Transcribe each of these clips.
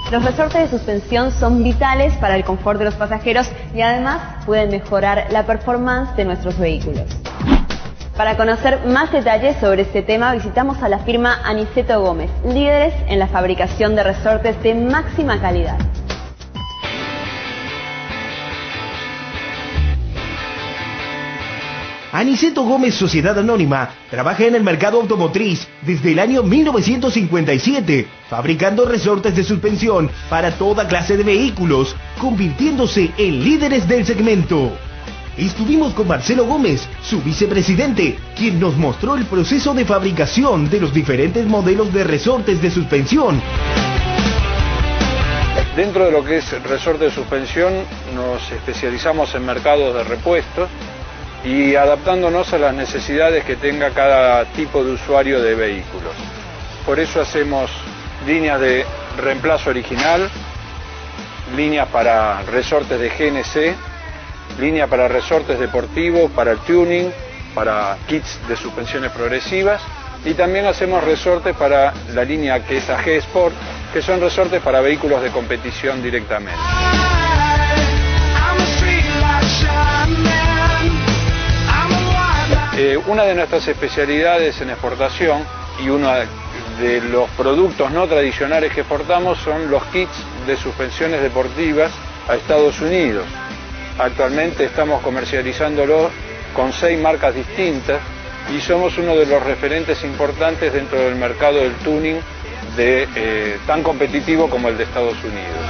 Los resortes de suspensión son vitales para el confort de los pasajeros y además pueden mejorar la performance de nuestros vehículos. Para conocer más detalles sobre este tema, visitamos a la firma Aniceto Gómez, líderes en la fabricación de resortes de máxima calidad. Aniceto Gómez Sociedad Anónima trabaja en el mercado automotriz desde el año 1957, fabricando resortes de suspensión para toda clase de vehículos, convirtiéndose en líderes del segmento. Estuvimos con Marcelo Gómez, su vicepresidente, quien nos mostró el proceso de fabricación de los diferentes modelos de resortes de suspensión. Dentro de lo que es resorte de suspensión, nos especializamos en mercados de repuestos y adaptándonos a las necesidades que tenga cada tipo de usuario de vehículos. Por eso hacemos líneas de reemplazo original, líneas para resortes de GNC, línea para resortes deportivos, para el tuning, para kits de suspensiones progresivas, y también hacemos resortes para la línea que es AG Sport, que son resortes para vehículos de competición directamente. Una de nuestras especialidades en exportación y uno de los productos no tradicionales que exportamos son los kits de suspensiones deportivas a Estados Unidos. Actualmente estamos comercializándolo con 6 marcas distintas y somos uno de los referentes importantes dentro del mercado del tuning tan competitivo como el de Estados Unidos.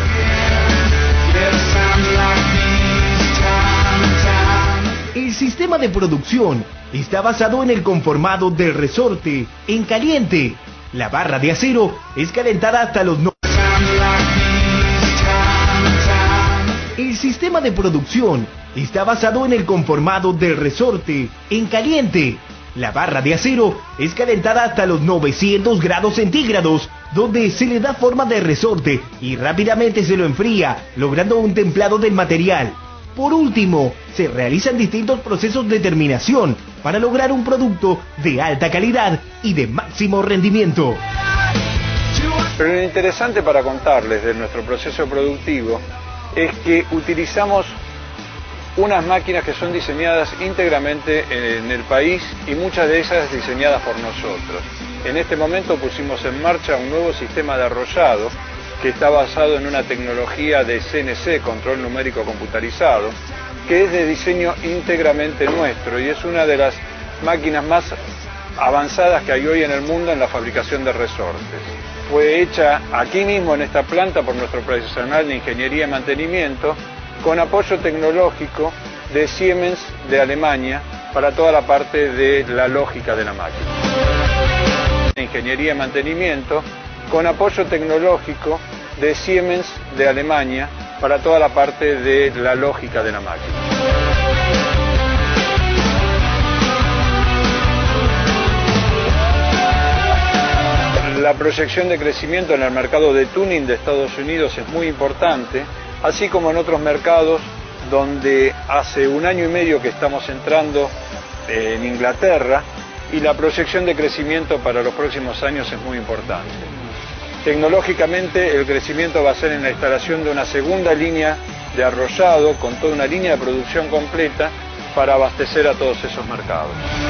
El sistema de producción está basado en el conformado del resorte en caliente. La barra de acero es calentada hasta los El sistema de producción está basado en el conformado del resorte en caliente. La barra de acero es calentada hasta los 900 grados centígrados, donde se le da forma de resorte y rápidamente se lo enfría, logrando un templado del material. Por último, se realizan distintos procesos de terminación para lograr un producto de alta calidad y de máximo rendimiento. Pero lo interesante para contarles de nuestro proceso productivo es que utilizamos unas máquinas que son diseñadas íntegramente en el país y muchas de ellas diseñadas por nosotros. En este momento pusimos en marcha un nuevo sistema de arrollado que está basado en una tecnología de CNC, control numérico computarizado, que es de diseño íntegramente nuestro y es una de las máquinas más avanzadas que hay hoy en el mundo en la fabricación de resortes. Fue hecha aquí mismo en esta planta por nuestro profesional de ingeniería y mantenimiento, con apoyo tecnológico de Siemens de Alemania para toda la parte de la lógica de la máquina. Ingeniería y mantenimiento con apoyo tecnológico de Siemens de Alemania para toda la parte de la lógica de la máquina. La proyección de crecimiento en el mercado de tuning de Estados Unidos es muy importante, así como en otros mercados donde hace 1 año y medio que estamos entrando en Inglaterra y la proyección de crecimiento para los próximos años es muy importante. Tecnológicamente el crecimiento va a ser en la instalación de una segunda línea de arrollado con toda una línea de producción completa para abastecer a todos esos mercados.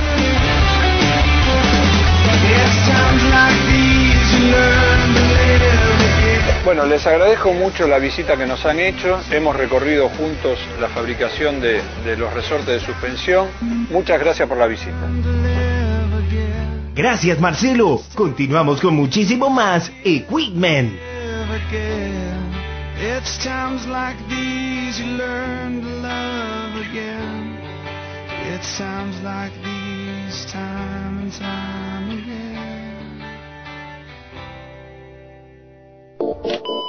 Bueno, les agradezco mucho la visita que nos han hecho. Hemos recorrido juntos la fabricación de los resortes de suspensión. Muchas gracias por la visita. Gracias, Marcelo. Continuamos con muchísimo más Equipment. It's times like these you learn to love again. It's times like these, time and time again.